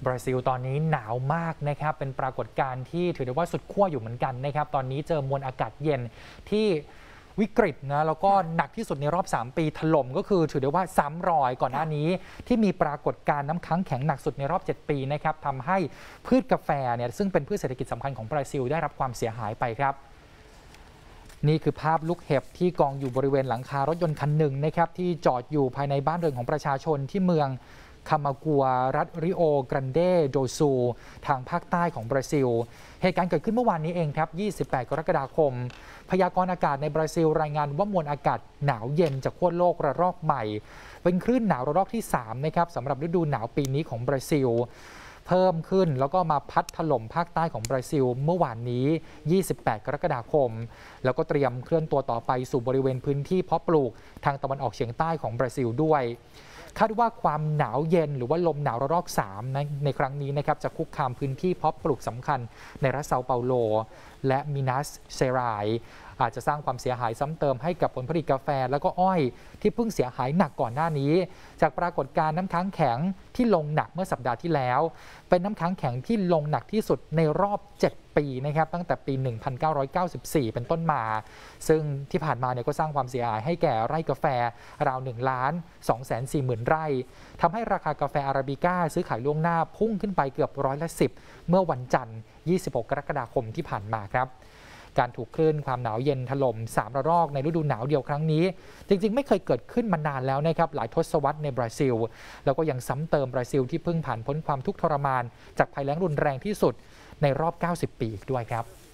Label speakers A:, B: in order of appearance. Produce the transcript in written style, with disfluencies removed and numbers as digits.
A: บราซิลตอนนี้หนาวมากนะครับเป็นปรากฏการณ์ที่ถือได้ว่าสุดขั้วอยู่เหมือนกันนะครับตอนนี้เจอมวลอากาศเย็นที่วิกฤตนะแล้วก็หนักที่สุดในรอบ 3 ปีถล่มก็คือถือได้ว่าซ้ำรอยก่อนหน้านี้ที่มีปรากฏการณ์น้ำค้างแข็งหนักสุดในรอบ 7 ปีนะครับทำให้พืชกาแฟเนี่ยซึ่งเป็นพืชเศรษฐกิจสำคัญของบราซิลได้รับความเสียหายไปครับนี่คือภาพลูกเห็บที่กองอยู่บริเวณหลังคารถยนต์คันหนึ่งนะครับที่จอดอยู่ภายในบ้านเรือนของประชาชนที่เมืองคามากัวรัฐริโอกรันเดโดซูทางภาคใต้ของบราซิลเหตุการณ์เกิดขึ้นเมื่อวานนี้เองครับ28 กรกฎาคมพยากรณ์อากาศในบราซิลรายงานว่ามวลอากาศหนาวเย็นจากขั้วโลกระลอกใหม่เป็นคลื่นหนาวระลอกที่3นะครับสำหรับฤดูหนาวปีนี้ของบราซิลเพิ่มขึ้นแล้วก็มาพัดถล่มภาคใต้ของบราซิลเมื่อวานนี้28 กรกฎาคมแล้วก็เตรียมเคลื่อนตัวต่อไปสู่บริเวณพื้นที่เพาะปลูกทางตะวันออกเฉียงใต้ของบราซิลด้วยคาดว่าความหนาวเย็นหรือว่าลมหนาวระลอก3ในครั้งนี้นะครับจะคุกคามพื้นที่เพาะปลูกสำคัญในรัฐเซาเปาโลและมินัสเซรายอาจจะสร้างความเสียหายซ้ำเติมให้กับผลผลิตกาแฟแล้วก็อ้อยที่เพิ่งเสียหายหนักก่อนหน้านี้จากปรากฏการณ์น้ำค้างแข็งที่ลงหนักเมื่อสัปดาห์ที่แล้วเป็นน้ำค้างแข็งที่ลงหนักที่สุดในรอบ7 ปีนะครับตั้งแต่ปี 1994 เป็นต้นมาซึ่งที่ผ่านมาเนี่ยก็สร้างความเสียหายให้แก่ไร่กาแฟราว1,240,000 ไร่ทำให้ราคากาแฟอาราบิก้าซื้อขายล่วงหน้าพุ่งขึ้นไปเกือบ10%เมื่อวันจันทร์26 กรกฎาคมที่ผ่านมาครับการถูกคลื่นความหนาวเย็นถล่ม3 ระลอกในฤดูหนาวเดียวครั้งนี้จริงๆไม่เคยเกิดขึ้นมานานแล้วนะครับหลายทศวรรษในบราซิลแล้วก็ยังซ้ำเติมบราซิลที่เพิ่งผ่านพ้นความทุกข์ทรมานจากภัยแล้งรุนแรงที่สุดในรอบ 90 ปีอีกด้วยครับ